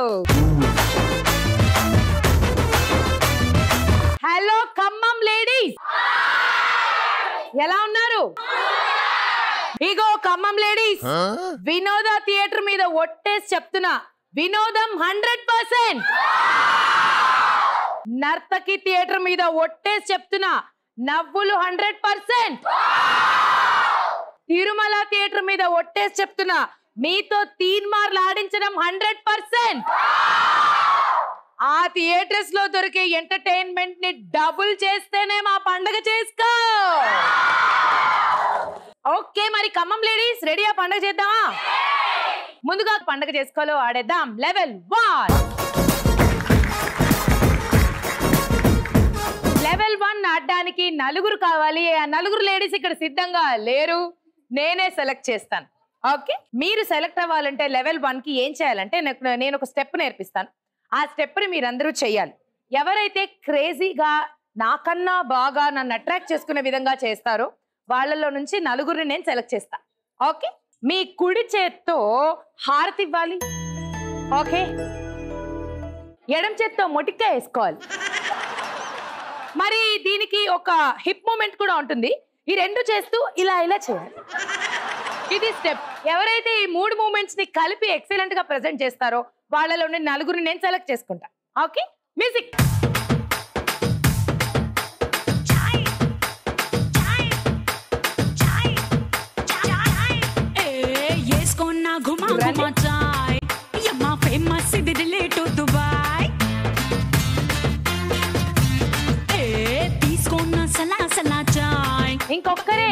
Hello Khammam ladies, ఎలా ఉన్నారు? ఇగో ఖమ్మం లేడీస్, వినోద థియేటర్ మీద ఒట్టేసి చెప్తున్నా, వినోదం 100%. నర్తకి థియేటర్ మీద ఒట్టేసి చెప్తున్నా, నవ్వులు 100%. తిరుమల థియేటర్ మీద ఒట్టేసి చెప్తున్నా, మీతో తీన్మార్లు ఆడించడం 100%. ఆ థియేటర్స్ లో దొరికే ఎంటర్టైన్మెంట్ ని డబుల్ చేస్తేనే మా పండగ చేసుకో. ఓకే, మరి ఖమ్మం లేడీస్ రెడీయా? పండగ చేద్దామా? ముందుగా పండగ చేసుకోలో ఆడేద్దాం. లెవెల్ 1. లెవెల్ 1 ఆడడానికి నలుగురు కావాలి. ఆ నలుగురు లేడీస్ ఇక్కడ సిద్ధంగా లేరు, నేనే సెలెక్ట్ చేస్తాను. ఓకే, మీరు సెలెక్ట్ అవ్వాలంటే లెవెల్ 1 కి ఏం చేయాలంటే నేను ఒక స్టెప్ నేర్పిస్తాను. ఆ స్టెప్ ని మీరందరూ చెయ్యాలి. ఎవరైతే క్రేజీగా నాకన్నా బాగా నన్ను అట్రాక్ట్ చేసుకునే విధంగా చేస్తారో వాళ్ళలో నుంచి నలుగురిని నేను సెలెక్ట్ చేస్తా. ఓకే, మీ కుడి చేత్తో హారతి ఇవ్వాలి. ఓకే, ఎడం చేత్తో మొటిక్కాయ వేసుకోవాలి. మరి దీనికి ఒక హిప్ మూమెంట్ కూడా ఉంటుంది. ఈ రెండు చేస్తూ ఇలా ఇలా చేయాలి. ఇది స్టెప్. ఎవరైతే ఈ 3 మూమెంట్స్ ని కలిపి ఎక్సలెంట్ గా ప్రెజెంట్ చేస్తారో వాళ్ళలో నలుగురిని నేను సెలెక్ట్ చేసుకుంటా. Okay, music. ఇంకొకరే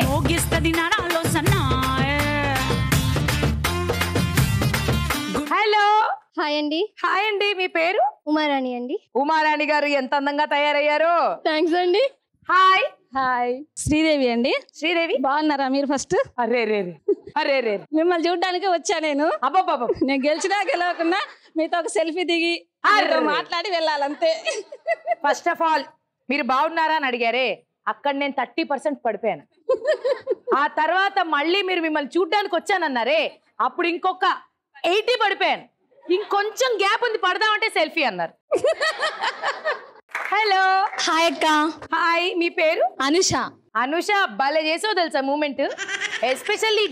హలో. హాయ్ అండి. హాయ్ అండి, మీ పేరు? ఉమారాణి అండి. ఉమారాణి గారు ఎంత అందంగా తయారయ్యారు. థ్యాంక్స్ అండి. హాయ్. హాయ్, శ్రీదేవి అండి. శ్రీదేవి, బాగున్నారా మీరు? ఫస్ట్ అరే రే అరే రే మిమ్మల్ని చూడడానికి వచ్చా నేను. అబ్బాబాబా, నేను గెలిచినా గెలవకున్నా మీతో ఒక సెల్ఫీ దిగి మాట్లాడి వెళ్ళాలంతే. ఫస్ట్ ఆఫ్ ఆల్ మీరు బాగున్నారా అని అడిగారే, అక్కడ నేను 30% పడిపోయాను. ఆ తర్వాత మళ్ళీ మీరు మిమ్మల్ని చూడ్డానికి వచ్చానన్నారే, అప్పుడు ఇంకొక 80 పడిపోయాను. ఇంకొంచెం గ్యాప్ ఉంది, పడదామంటే సెల్ఫీ అన్నారు. హలో. హాయ్ అక్క. హాయ్, మీ పేరు? అనుష. అనుష, భలే చేసావు తెలుసా మూమెంట్, ఎస్పెషల్లీ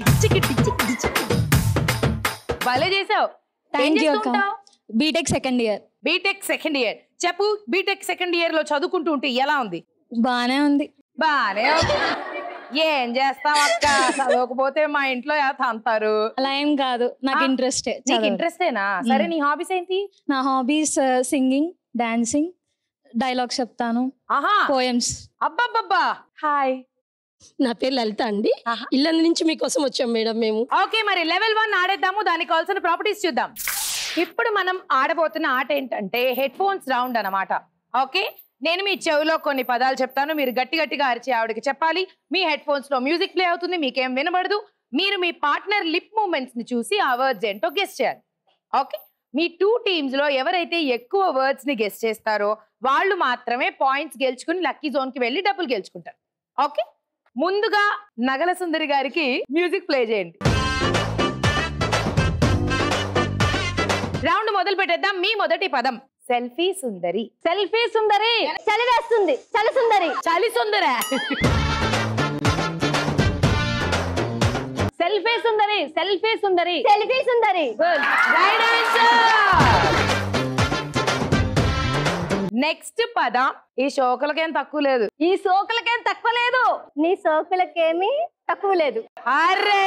భలే చేసావు. BTech second year. BTech second year. చెప్పు, బీటెక్ సెకండ్ ఇయర్ లో చదువుకుంటూ ఉంటే ఎలా ఉంది? బానే ఉంది. బానే ఉంది. ఏం చేస్తాం అక్క, చదవకపోతే మా ఇంట్లో అంటారు. అలా ఏం కాదు, నాకు ఇంట్రెస్ట్. నీకు ఇంట్రెస్టేనా? సరే, నీ హాబీస్ ఏంటి? నా హాబీస్ సింగింగ్, డాన్సింగ్, డైలాగ్స్ చెప్తాను, పోయమ్స్. అబ్బబ్బబ్బా. హాయ్, నా పేరు లలిత అండి. ఇల్లందు నుంచి మీకోసం వచ్చాం మేడం మేము. ఓకే, మరి లెవెల్ 1 ఆడేద్దాము. దానికి కావాల్సిన ప్రాపర్టీస్ చూద్దాం. ఇప్పుడు మనం ఆడబోతున్న ఆట ఏంటంటే హెడ్ ఫోన్స్ రౌండ్ అన్నమాట. ఓకే, నేను మీ చెవిలో కొన్ని పదాలు చెప్తాను, మీరు గట్టి గట్టిగా అరిచి ఆవిడకి చెప్పాలి. మీ హెడ్ ఫోన్స్ లో మ్యూజిక్ ప్లే అవుతుంది, మీకేం వినబడదు. మీరు మీ పార్ట్నర్ లిప్ మూమెంట్స్ ని చూసి ఆ వర్డ్స్ ఏంటో గెస్ చేయాలి. ఓకే, మీ 2 టీమ్స్ లో ఎవరైతే ఎక్కువ వర్డ్స్ ని గెస్ చేస్తారో వాళ్ళు మాత్రమే పాయింట్స్ గెలుచుకుని లక్కీ జోన్ కి వెళ్ళి డబ్బులు గెలుచుకుంటారు. ఓకే, ముందుగా నగల సుందరి గారికి మ్యూజిక్ ప్లే చేయండి. రౌండ్ మొదలు పెట్టేద్దాం. మీ మొదటి పదం సెల్ఫీ సుందరి. సెల్ఫీ సుందరి. చలి వేస్తుంది. చలి సుందరి. చలి సుందర. సెల్ఫీ సుందరి. సెల్ఫీ సుందరి. సెల్ఫీ సుందరి. Good, right answer. నెక్స్ట్ పదం, ఈ షోకులకేం తక్కువ లేదు. ఈ సోకులకేం తక్కువ లేదు. నీ సోకులకేమీ తక్కువ లేదు. అరే,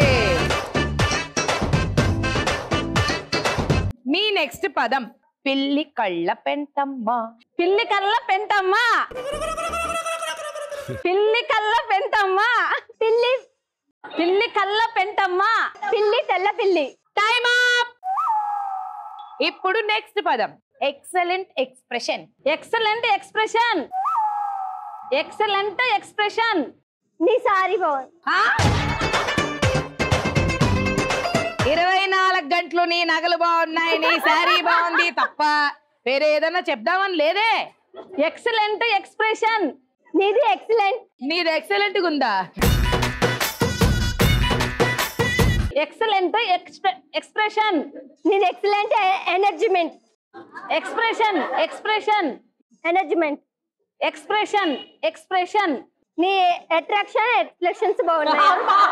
మీ నెక్స్ట్ పదం పిల్లి కళ్ళ పెంటమ్మ. పిల్లి కళ్ళ పెంటమ్మ. పిల్లి కళ్ళ పెంటమ్మ. పిల్లి. పిల్లి కళ్ళ పెంటమ్మ. పిల్లి తెల్ల పిల్లి. Time up. ఇప్పుడు నెక్స్ట్ పదం excellent expression. Excellent expression. Excellent expression. నీ సారీ బాగుంది. 24 గంటలు నీ నగలు బాగున్నాయి, నీ శారీ బాగుంది తప్ప వేరే ఏదన్నా చెప్దామని లేదే. Excellent expression. నీది ఎక్సలెంట్. నీది ఎక్సలెంట్ ఉందా? Excellent expression. నీది ఎక్సలెంట్ ఎనర్జీమెంట్. Expression expression management expression expression నీ అట్రాక్షన్ ఎక్స్ప్రెషన్స్ బాగున్నాయి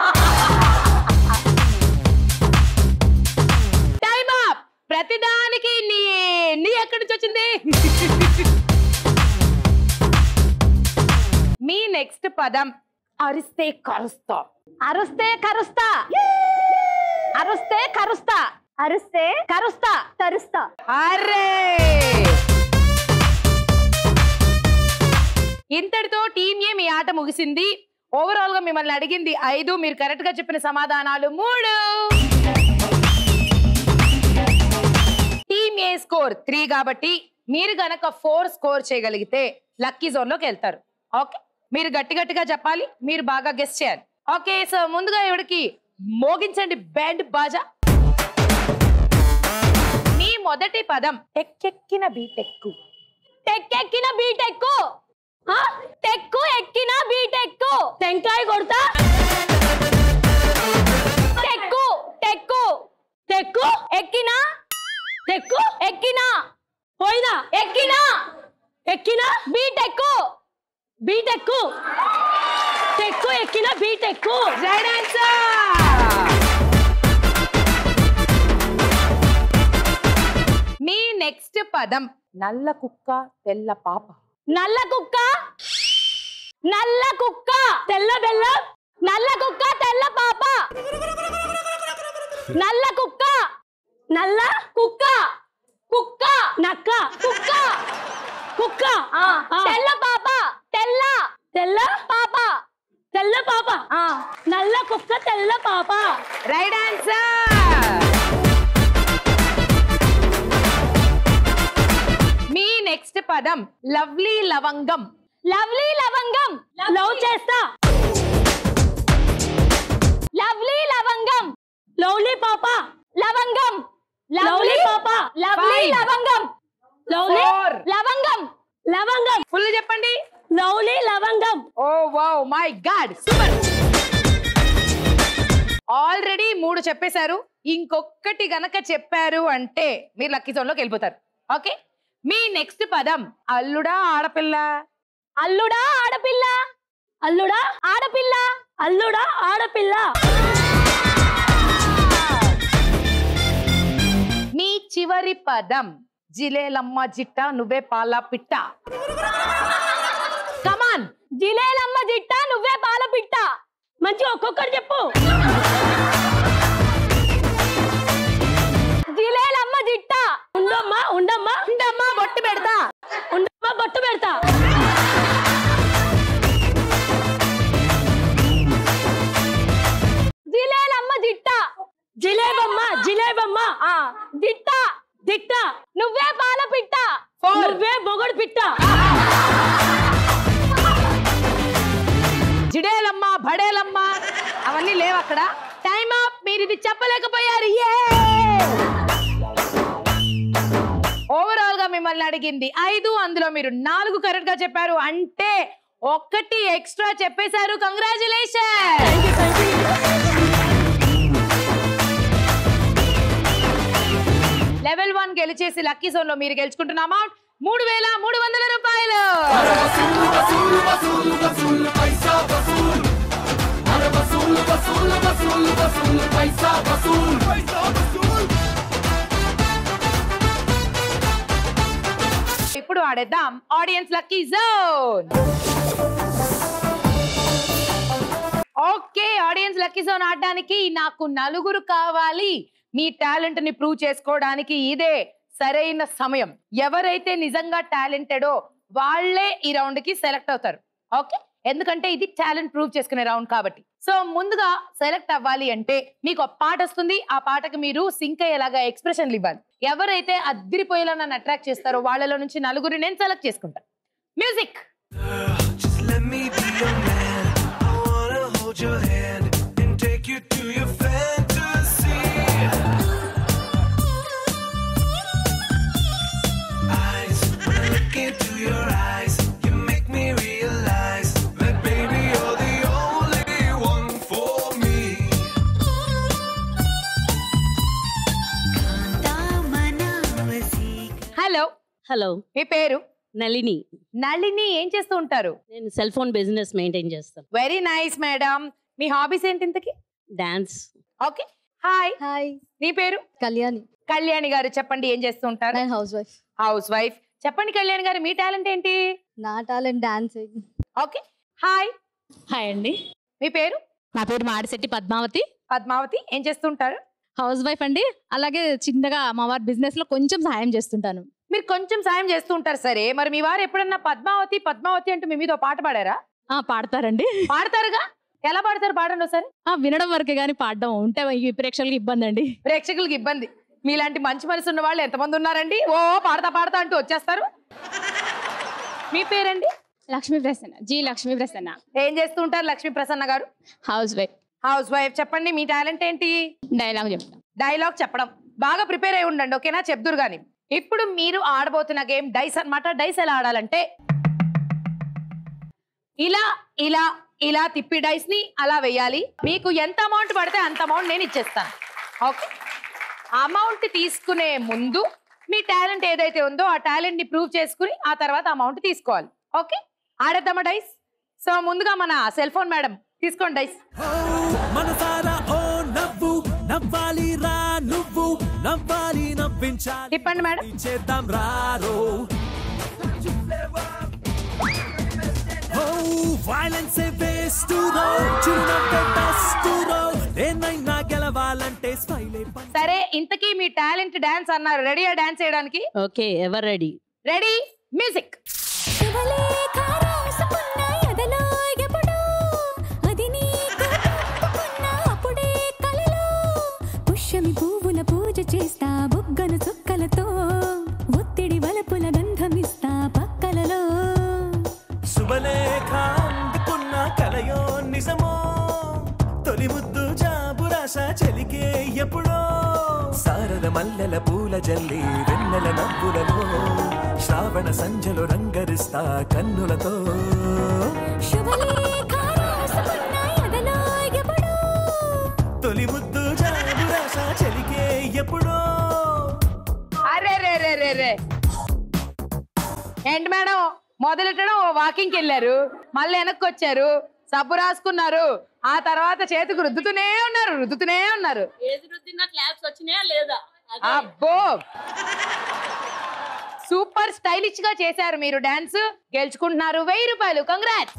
టైమ్ అప్. ప్రతిదానికి నీ నీ ఎక్కడి నుంచి వచ్చింది? మీ నెక్స్ట్ పదం అరిస్తే కరుస్తా. అరుస్తే కరుస్తా అరుస్తే కరుస్తా అరుస్తే కరుస్తా తరుస్తా అరే ఇంతటితో టీమ్ ఏ మీ ఆట ముగిసింది. ఓవరాల్ గా మిమ్మల్ని అడిగింది 5, మీరు కరెక్ట్ గా చెప్పిన సమాధానాలు 3. టీమ్ ఏ స్కోర్ 3 కాబట్టి మీరు గనక 4 స్కోర్ చేయగలిగితే లక్కీ జోన్ లోకి వెళ్తారు. ఓకే, మీరు గట్టిగా చెప్పాలి, మీరు బాగా గెస్ చేయాలి. ఓకే, సో ముందుగా ఎవరికి మోగించండి బ్యాండ్ బాజా. మీ మొదటి పదం టెక్కెక్కిన బీటెక్కు. టెక్కెక్కిన బీటెక్కు టెక్కు ఎక్కిన బీటెక్కు టెంకాయ కొడతా. టెక్కు టెక్కు టెక్కు ఎక్కిన టెక్కు ఎక్కిన పోయినా ఎక్కిన ఎక్కిన బీటెక్కు బీటెక్కు టెక్కు ఎక్కిన బీటెక్కు. Right answer. మీ నెక్స్ట్ పదం నల్ల కుక్క తెల్ల పాప. నల్ల కుక్క నల్ల కుక్క తెల్ల బెల్లం నల్ల కుక్క తెల్ల పాప నల్ల కుక్క నల్ల కుక్క కుక్క నక్క కుక్క కుక్క తెల్ల పాప తెల్ల తెల్ల పాప తెల్ల పాప నల్ల కుక్క తెల్ల పాప. Right answer. మీ నెక్స్ట్ పదం లవ్లీ లవంగం. లవ్లీ లవంగం లవ్ చేస్తా. లవ్లీ లవంగం లవ్లీ పాప లవంగం లవ్లీ పాప లవ్లీ Five. లవంగం లవ్లీ 4. లవంగం లవంగం ఫుల్ చెప్పండి. లవ్లీ లవంగం. Oh wow my God, super. Already 3 చెప్పేశారు. ఇంకొకటి గనక చెప్పారు అంటే మీరు లక్కీ జోన్ లోకి వెళ్ళిపోతారు. ఓకే, మీ నెక్స్ట్ పదం అల్లుడా ఆడపిల్ల. అల్లుడా ఆడపిల్ల అల్లుడా ఆడపిల్ల అల్లుడా ఆడపిల్ల. మీ చివరి పదం జిలేలమ్మ జిట్ట నువ్వే పాల పిట్ట. కమాన్. జిలేలమ్మ జిట్ట నువ్వే పాల పిట్ట. మంచిగా ఒక్కొక్కటి చెప్పు. జిలేలమ్మ జిట్ట ఉండమ్మా ఉండమ్మా ఉండమ్మా బొట్టు పెడతా. ఉండమ్మా బొట్టు పెడతా. జిలేలమ్మ జిట్ట జిలేబమ్మ జిలేబమ్మ దిట్ట దిట్ట నువ్వే పాల పిట్ట. 4. నువ్వే మొగడు పిట్ట. జిడేలమ్మ బడేలమ్మ అవన్నీ లేవు అక్కడ. Time up. మీరు ఇది చెప్పలేకపోయారు. ఓవరాల్ గా మిమ్మల్ని అడిగింది 5, అందులో మీరు 4 కరెక్ట్ గా చెప్పారు. అంటే 1 ఎక్స్ట్రా చెప్పేశారు. కంగ్రాచులేషన్. లెవెల్ 1 గెలిచేసి లక్కీ జోన్ లో మీరు గెలుచుకుంటున్న అమౌంట్ 3,300 రూపాయలు. ఇప్పుడు ఆడేద్దాం audiences lucky zone. Okay, audiences lucky zone ఆడడానికి నాకు 4 కావాలి. మీ టాలెంట్ ని ప్రూవ్ చేసుకోవడానికి ఇదే సరైన సమయం. ఎవరైతే నిజంగా టాలెంటెడో వాళ్ళే ఈ రౌండ్ కి సెలెక్ట్ అవుతారు. ఓకే, ఎందుకంటే ఇది టాలెంట్ ప్రూవ్ చేసుకునే రౌండ్ కాబట్టి. సో ముందుగా సెలెక్ట్ అవ్వాలి అంటే మీకు ఒక పాట వస్తుంది. ఆ పాటకి మీరు సింక్ అయ్యేలాగా ఎక్స్ప్రెషన్లు ఇవ్వాలి. ఎవరైతే అద్దిరిపోయేలా నన్ను అట్రాక్ట్ చేస్తారో వాళ్ళలో నుంచి 4 నేను సెలెక్ట్ చేసుకుంటాను. Music. Just let me be your man. I wanna hold your hand and take you to your fantasy. Eyes, when I look into your eyes, you make me realize that baby you're the only one for me. Hello, hello, మీ పేరు? నళిని. నళిని. ఏం చేస్తూ ఉంటారు? నేను cell phone business maintain చేస్తాను. Very nice madam. మీ hobbies ఏంటి ఇంతకి? డాన్స్. ఓకే. హాయ్. హాయ్, నీ పేరు? కళ్యాణి. కళ్యాణి గారు, చెప్పండి ఏం చేస్తూ ఉంటారు? నేను హౌస్ వైఫ్. Housewife. చెప్పండి కళ్యాణి గారు, మీ టాలెంట్ ఏంటి? నా talent dancing. Okay. Hi. Hi అండి, మీ పేరు? నా పేరు మాడిశెట్టి పద్మావతి. పద్మావతి. ఏం చేస్తుంటారు? హౌస్ వైఫ్ అండి. అలాగే చిన్నగా మా వారి బిజినెస్ లో కొంచెం సహాయం చేస్తుంటాను. మీరు కొంచెం సాయం చేస్తూ ఉంటారు సరే, మరి మీ వారు ఎప్పుడన్నా పద్మావతి పద్మావతి అంటూ మీ మీద ఓ పాట పాడారా? పాడతారండి. పాడతారుగా? ఎలా పాడతారు? పాడండి ఒకసారి. వినడం వరకే గానీ పాడడం ఉంటే ఈ ప్రేక్షకులకి ఇబ్బంది అండి. ప్రేక్షకులకి ఇబ్బంది. మీలాంటి మంచి మనసు ఉన్న వాళ్ళు ఎంతమంది ఉన్నారండి? ఓ పాడతా పాడతా అంటూ వచ్చేస్తారు. మీ పేరండి? లక్ష్మీ ప్రసన్న. జి లక్ష్మీ ప్రసన్న. ఏం చేస్తూ ఉంటారు లక్ష్మీ ప్రసన్న గారు? Housewife. Housewife. చెప్పండి మీ టాలెంట్ ఏంటి? డైలాగ్ చెప్తాం. డైలాగ్ చెప్పడం. బాగా ప్రిపేర్ అయి ఉండండి, ఓకేనా? చెప్దురు గాని. ఇప్పుడు మీరు ఆడబోతున్న గేమ్ డైస్ అన్నమాట. డైస్ ఎలా ఆడాలంటే ఇలా ఇలా ఇలా తిప్పి డైస్ ని అలా వేయాలి. మీకు ఎంత అమౌంట్ పడితే అంత అమౌంట్ నేను ఇచ్చేస్తాను. ఓకే. అమౌంట్ తీసుకునే ముందు మీ టాలెంట్ ఏదైతే ఉందో ఆ టాలెంట్ ని ప్రూవ్ చేసుకుని ఆ తర్వాత అమౌంట్ తీసుకోవాలి. Okay, ఆడేద్దామా dice? సో ముందుగా మన సెల్ ఫోన్ మేడం తీసుకోండి డైస్. మనసారా ఓ నవ్వు నవ్వాలి రా నువ్వు నవ్వాలి నవ్వించాలి తిప్పండి మేడం. చేద్దాం రారో వైలెన్స్ వేస్ట్ రో చిరునవ్వే బెస్ట్ రో ఏనైనా గెలవాలంటే స్మైల్. సరే, ఇంతకీ మీ టాలెంట్ డాన్స్ అన్నారు. రెడీయా డాన్స్ చేయడానికి? ఓకే, ఎవరు రెడీ? Ready, music. పువ్వుల పూజ చేస్తా బుగ్గను చుక్కలతో ఒత్తిడి వలపుల గంధమిస్తా పక్కలలో శుభలేఖ అందుకున్న కలయో నిజమో తొలి ముద్దు జాబురాశ చెలికే ఎప్పుడో శారద మల్లెల పూల జల్లి వెన్నెల నవ్వులలో శ్రావణ సంజలు రంగరిస్తా కన్నులతో తొలి ముద్దు జాబురాశ చెలికే ఎప్పుడో. అరే రే రే రే రే ఏంటి మేడం, మొదలెట్టడం వాకింగ్కి వెళ్ళారు, మళ్ళీ వెనక్కి వచ్చారు, సబ్బు రాసుకున్నారు, ఆ తర్వాత చేతికి రుద్దుతూనే ఉన్నారు. ఏది రుద్దినా క్లాప్స్ వచ్చినాయా లేదా? అబ్బో, సూపర్ స్టైలిష్ గా చేశారు మీరు డాన్స్. గెలుచుకుంటున్నారు 1000 రూపాయలు. కంగ్రాట్స్.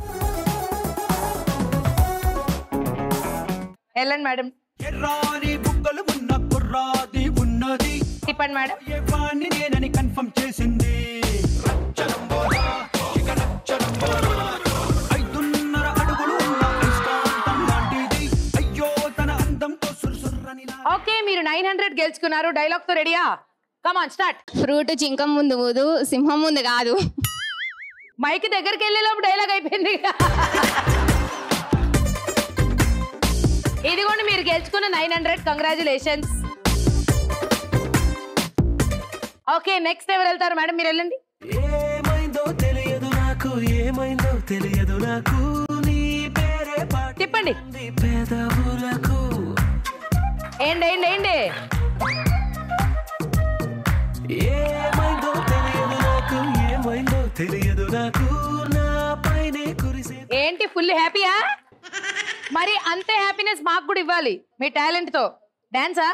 వెళ్ళండి మేడం. ఎర్రాని బుగ్గలు ఉన్న కుర్రాది ఉన్నది తిప్పండి మేడం. ఏ వాణ్ణి నేనని కన్ఫర్మ్ చేసింది. రచ్చరంబోరా, ఇక రచ్చరంబోరా. 5.5 అడుగులు ఉన్న ఐస్కాంతం లాంటిది. అయ్యో తన అందంతో సుర్సుర్రనిలా. ఓకే, మీరు 900 గెలుచుకున్నారు. డైలాగ్ తో రెడీయా? Come on, start. ఫ్రూట్ జింకం ముందు ఊదు, సింహం ముందు కాదు. మైక్ దగ్గరికి వెళ్ళేలోపు డైలాగ్ అయిపోయింది. ఇదిగోండి మీరు గెలుచుకున్న 900. కంగ్రాచులేషన్స్. ఓకే, నెక్స్ట్ ఎవరు వెళ్తారు మేడం? మీరు వెళ్ళండి. ఏమైందో తెలియదు నాకు, ఏమైందో తెలియదు నాకు, నీ పేరే పాట తిప్పండి. పేదవులకు. ఏండి ఏమైందో తెలియదు నాకు, ఏమైందో తెలియదు నాకు, నా పైనే కురిసే. ఏంటి ఫుల్ హ్యాపీయా? మరి అంతే హ్యాపీనెస్ మాకు కూడా ఇవ్వాలి మీ టాలెంట్ తో. డాన్సా?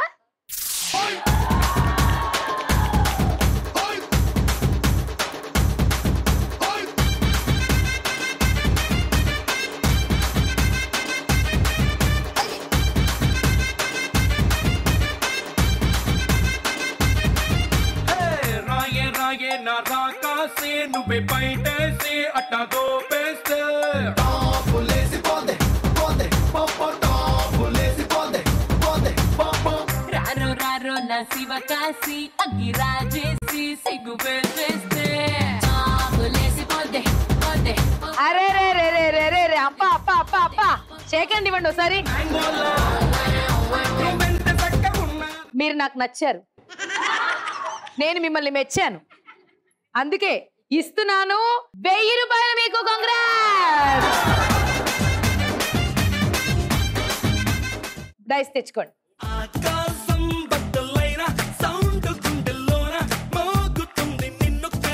రాయే రాయే నా రాకాసే నువ్వే బయటేసి అట్టా దోపేస్తే టాపులేసి పోదే పోదే పాపా టాపులేసి పోదే పోదే పాపా రారో రారో నా శివకాశి అగ్గి రాజేసి సిగ్గు వేసేస్తే టాపులేసి పోదే పోదే. అరే రే రే రే రే రే రే అప్ప అప్ప అప్ప అప్ప షేకండి ఇవ్వండి ఒకసారి. మీరు నాకు నచ్చారు, నేను మిమ్మల్ని మెచ్చాను, అందుకే ఇస్తున్నాను 1000 రూపాయలు మీకు. కాంగ్రాట్స్. డైస్ తెచ్చుకోండి. ఆకాశం బద్దలైన సౌండ్ గుండెల్లోన మోగుతుంది నిన్ను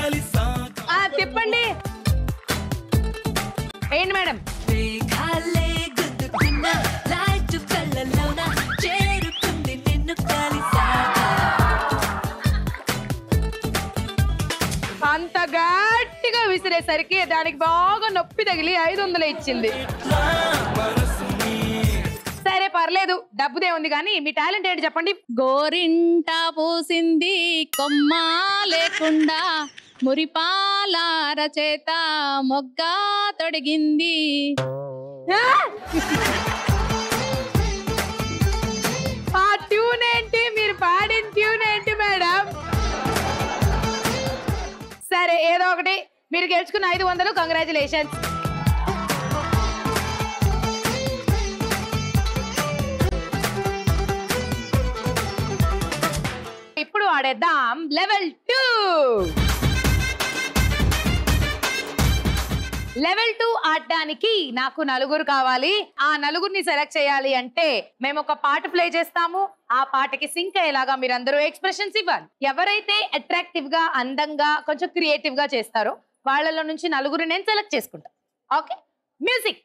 మేడం. అంత గట్టిగా విసిరేసరికి దానికి బాగా నొప్పి తగిలి 500 ఇచ్చింది. సరే పర్లేదు, డబ్బుదే ఉంది కానీ మీ టాలెంట్ ఏంటి చెప్పండి. గోరింట పూసింది కొమ్మ లేకుండా మురిపాలార చేత మొగ్గ తొడిగింది. ఆ ట్యూన్ ఏంటి, మీరు పాడిన ట్యూన్ ఏంటి మేడం? సరే ఏదో ఒకటి, మీరు గెలుచుకున్న 500. కంగ్రాచులేషన్స్. ఇప్పుడు ఆడేద్దాం లెవెల్ 2. లెవెల్ 2 ఆడడానికి నాకు 4 కావాలి. ఆ 4ని సెలెక్ట్ చేయాలి అంటే మేము ఒక పాట ప్లే చేస్తాము. ఆ పాటకి సింక్ అయ్యేలాగా మీరందరూ ఎక్స్ప్రెషన్స్ ఇవ్వాలి. ఎవరైతే అట్రాక్టివ్ గా, అందంగా, కొంచెం క్రియేటివ్ గా చేస్తారో వాళ్ళలో నుంచి 4 నేను సెలెక్ట్ చేసుకుంటా. Okay, music.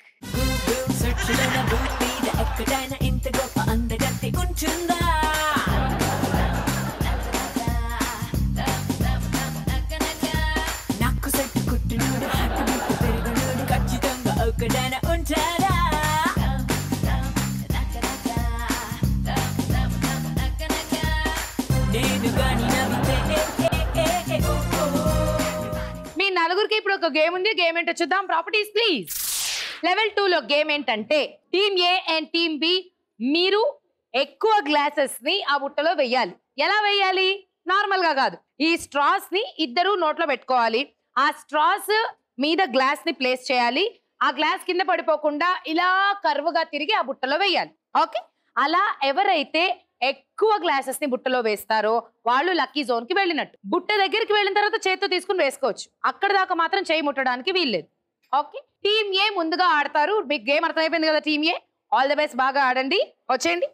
మీ 4కి ఇప్పుడు ఒక గేమ్ ఉంది. గేమ్ ఏంటో చూద్దాం. Properties please. లెవెల్ 2లో గేమ్ ఏంటంటే team A and team B మీరు ఎక్కువ గ్లాసెస్ ని ఆ బుట్టలో వెయ్యాలి. ఎలా వెయ్యాలి? నార్మల్ గా కాదు. ఈ స్ట్రాస్ ని ఇద్దరు నోట్లో పెట్టుకోవాలి. ఆ స్ట్రాస్ మీద గ్లాస్ ని ప్లేస్ చేయాలి. ఆ గ్లాస్ కింద పడిపోకుండా ఇలా కర్వ్గా తిరిగి ఆ బుట్టలో వేయాలి. ఓకే, అలా ఎవరైతే ఎక్కువ గ్లాసెస్ ని బుట్టలో వేస్తారో వాళ్ళు లక్కీ జోన్ కి వెళ్ళినట్టు. బుట్ట దగ్గరికి వెళ్ళిన తర్వాత చేతితో తీసుకుని వేసుకోవచ్చు. అక్కడ దాకా మాత్రం చేయి ముట్టడానికి వీల్లేదు. ఓకే, టీమ్ ఏ ముందుగా ఆడతారు. మీకు గేమ్ అర్థమైపోయింది కదా team A? All the best, బాగా ఆడండి. వచ్చేయండి.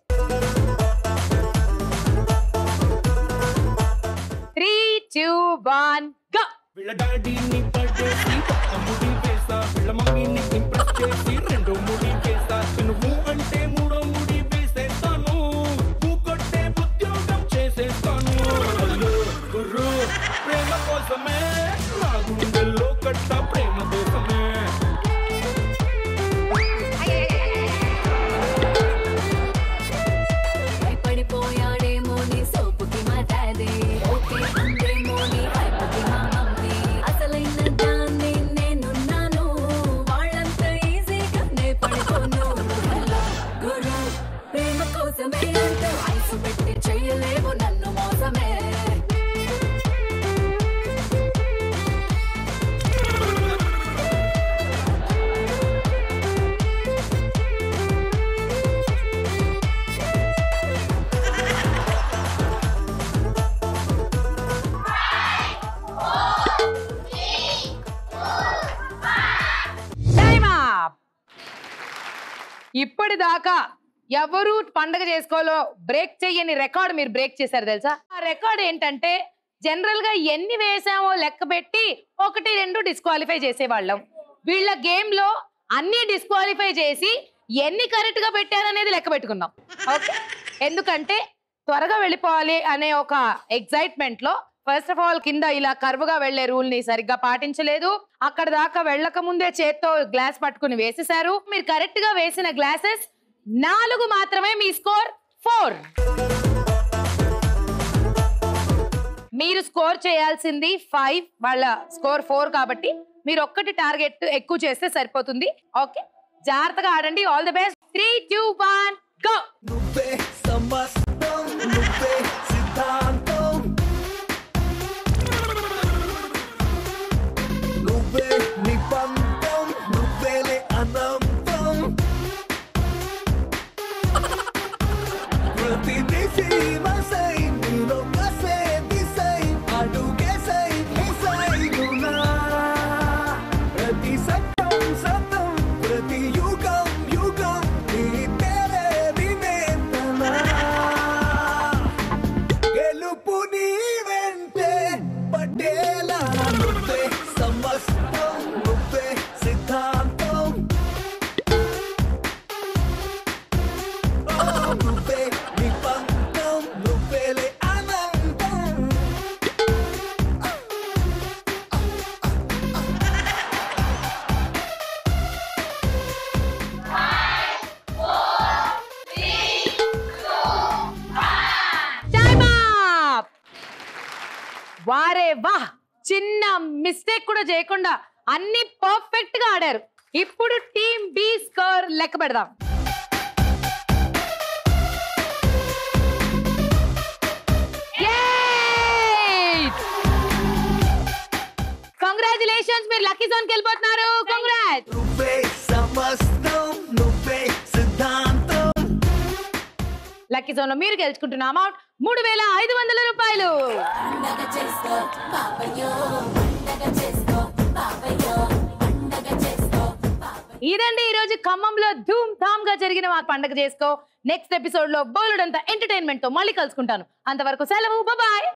3, 2, 1 గో. ఇప్పటిదాకా ఎవరు పండగ చేసుకోలో బ్రేక్ చెయ్యని రికార్డ్ మీరు బ్రేక్ చేశారు తెలుసా? ఆ రికార్డ్ ఏంటంటే జనరల్ గా ఎన్ని వేసామో లెక్క పెట్టి 1, 2 డిస్క్వాలిఫై చేసేవాళ్ళం. వీళ్ళ గేమ్ లో అన్ని డిస్క్వాలిఫై చేసి ఎన్ని కరెక్ట్ గా పెట్టారనేది లెక్క పెట్టుకున్నాం. ఓకే, ఎందుకంటే త్వరగా వెళ్ళిపోవాలి అనే ఒక ఎగ్జైట్మెంట్ లో ఫస్ట్ ఆఫ్ ఆల్ కింద ఇలా కర్వ్గా వెళ్లే రూల్ ని సరిగ్గా పాటించలేదు. అక్కడ దాకా వెళ్ళక ముందే చేత్తో గ్లాస్ పట్టుకుని వేసేశారు. మీరు కరెక్ట్ గా వేసిన గ్లాసెస్ 4 మాత్రమే. మీ స్కోర్ 4. మీరు స్కోర్ చేయాల్సింది 5, వాళ్ళ స్కోర్ 4 కాబట్టి మీరు ఒక్కటి టార్గెట్ ఎక్కువ చేస్తే సరిపోతుంది. ఓకే, జాగ్రత్తగా ఆడండి. All the best. 3, 2, 1 గో. వాహ్, చిన్న మిస్టేక్ కూడా చేయకుండా అన్ని పర్ఫెక్ట్ గా ఆడారు. ఇప్పుడు టీమ్ బి స్కోర్ లెక్క పెడదాం. కంగ్రాచులేషన్స్, మీరు లక్కీ జోన్ కి వెళ్ళిపోతున్నారు. కంగ్రాట్స్. లక్కీ జోన్ లో మీరు గెలుచుకుంటున్న అమౌంట్ 3,500 రూపాయలు. ఇదండి ఈ రోజు ఖమ్మంలో ధూమ్ ధామ్ గా జరిగిన మా పండగ చేసుకో. నెక్స్ట్ ఎపిసోడ్ లో బోలెడంత ఎంటర్టైన్మెంట్ తో మళ్ళీ కలుసుకుంటాను. అంతవరకు సెలవు, బాయ్.